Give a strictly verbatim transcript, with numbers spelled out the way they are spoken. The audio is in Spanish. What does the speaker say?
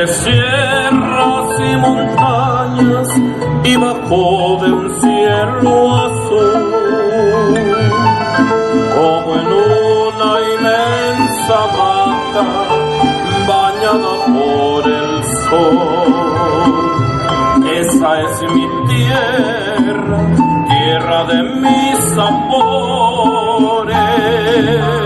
entre sierras y montañas y bajo de un cielo azul, como en una inmensa mata bañada por el sol. Esa es mi tierra, tierra de mis amores.